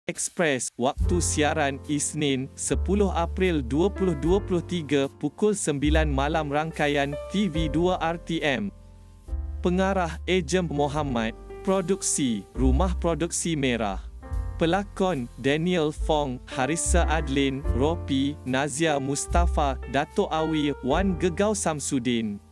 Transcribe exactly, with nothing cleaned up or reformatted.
Express, waktu siaran Isnin, sepuluh April dua ribu dua puluh tiga, pukul sembilan malam. Rangkaian T V dua R T M. Pengarah Ejem Mohammad. Produksi Rumah Produksi Merah. Pelakon Daniel Fong, Harissa Adlin, Ropi, Nazia Mustafa, Dato' Awi, Wan Gegau Samsudin.